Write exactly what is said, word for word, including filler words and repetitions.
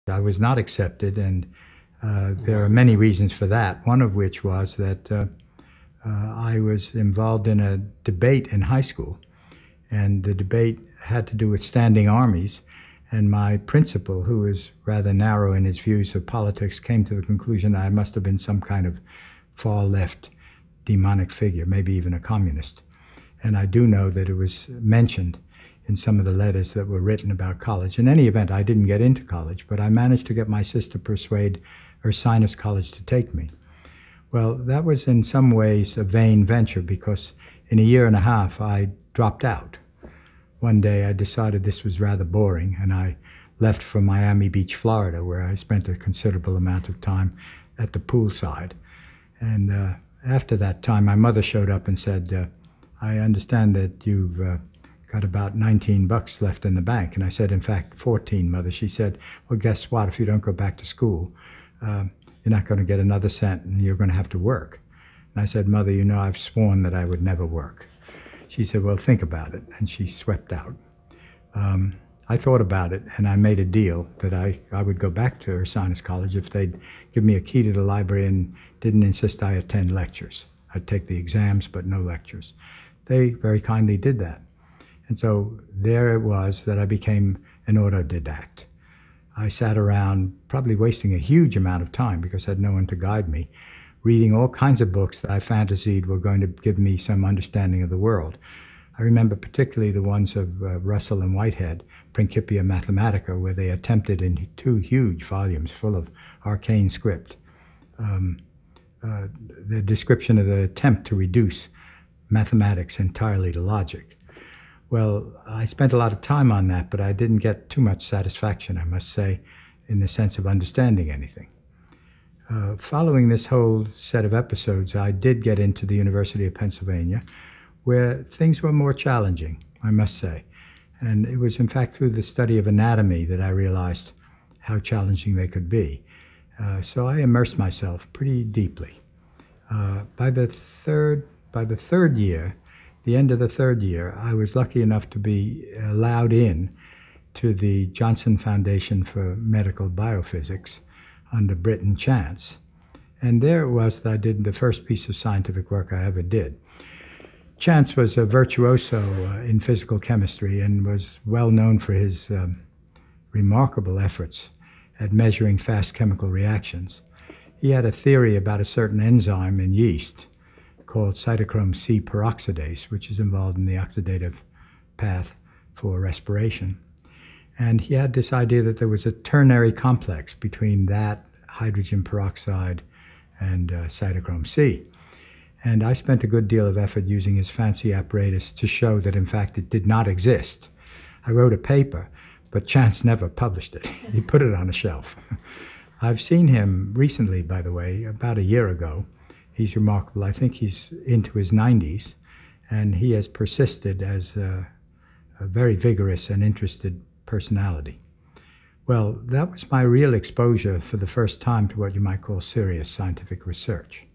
I was not accepted, and uh, there are many reasons for that, one of which was that uh, uh, I was involved in a debate in high school, and the debate had to do with standing armies, and my principal, who was rather narrow in his views of politics, came to the conclusion I must have been some kind of far-left demonic figure, maybe even a communist. And I do know that it was mentioned in some of the letters that were written about college. In any event, I didn't get into college, but I managed to get my sister to persuade Ursinus College to take me. Well, that was in some ways a vain venture, because in a year and a half I dropped out. One day I decided this was rather boring, and I left for Miami Beach, Florida, where I spent a considerable amount of time at the poolside. And uh, after that time, my mother showed up and said, uh, I understand that you've uh, got about nineteen bucks left in the bank. And I said, in fact, fourteen, Mother. She said, well, guess what? If you don't go back to school, uh, you're not going to get another cent, and you're going to have to work. And I said, Mother, you know, I've sworn that I would never work. She said, well, think about it. And she swept out. Um, I thought about it, and I made a deal that I, I would go back to Ursinus College if they'd give me a key to the library and didn't insist I attend lectures. I'd take the exams, but no lectures. They very kindly did that. And so there it was that I became an autodidact. I sat around, probably wasting a huge amount of time because I had no one to guide me, reading all kinds of books that I fantasied were going to give me some understanding of the world. I remember particularly the ones of uh, Russell and Whitehead, Principia Mathematica, where they attempted in two huge volumes full of arcane script, um, uh, the description of the attempt to reduce mathematics entirely to logic. Well, I spent a lot of time on that, but I didn't get too much satisfaction, I must say, in the sense of understanding anything. Uh, following this whole set of episodes, I did get into the University of Pennsylvania, where things were more challenging, I must say. And it was, in fact, through the study of anatomy that I realized how challenging they could be. Uh, so I immersed myself pretty deeply. Uh, by the third, by the third year, the end of the third year, I was lucky enough to be allowed in to the Johnson Foundation for Medical Biophysics under Britton Chance. And there it was that I did the first piece of scientific work I ever did. Chance was a virtuoso uh, in physical chemistry and was well known for his um, remarkable efforts at measuring fast chemical reactions. He had a theory about a certain enzyme in yeast called cytochrome C peroxidase, which is involved in the oxidative path for respiration. And he had this idea that there was a ternary complex between that hydrogen peroxide and uh, cytochrome C. And I spent a good deal of effort using his fancy apparatus to show that, in fact, it did not exist. I wrote a paper, but Chance never published it. He put it on a shelf. I've seen him recently, by the way, about a year ago. He's remarkable. I think he's into his nineties, and he has persisted as a, a very vigorous and interested personality. Well, that was my real exposure for the first time to what you might call serious scientific research.